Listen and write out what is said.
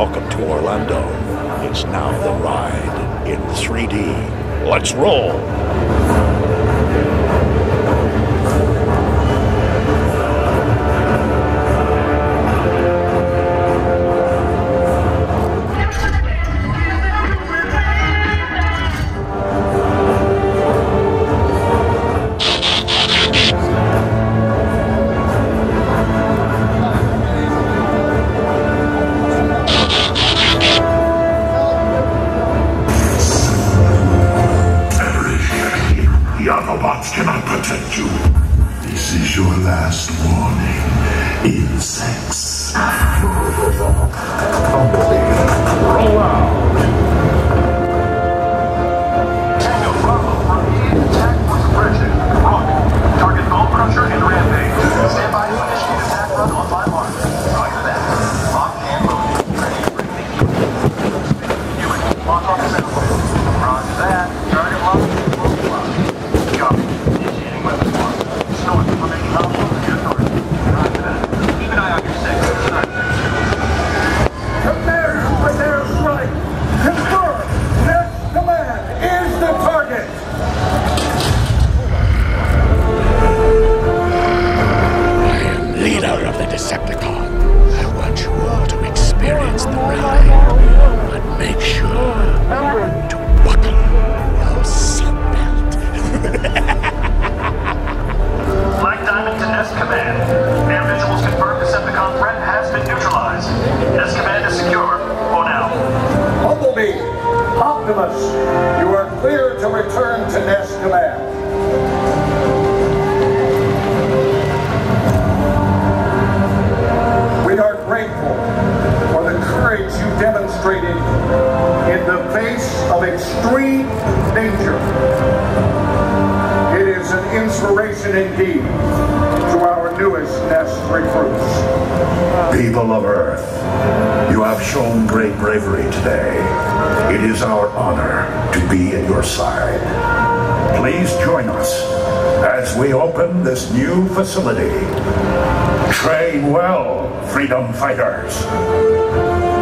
Welcome to Orlando. It's now the ride in 3D. Let's roll! Cannot protect you. This is your last warning, insects. Bumblebee, roll out. Tango Bravo, attack for suppression. Rocket, target Bone Crusher and Rampage. Stand by to initiate attack run on my mark. Roger that. Lock and loaded. Ready to bring the unit. Launch off the center. Roger that. Target locked. Copy. Decepticon. I want you all to experience the ride, but make sure to buckle your seatbelt. Black Diamond to Nest Command. Air visuals confirm Decepticon threat has been neutralized. Nest Command is secure. For now. Bumblebee, Optimus, you are clear to return to Nest Command. We are grateful for the courage you demonstrated in the face of extreme danger. It is an inspiration indeed to our newest Nest recruits. People of Earth, you have shown great bravery today. It is our honor to be at your side. Please join us as we open this new facility. Train well, freedom fighters.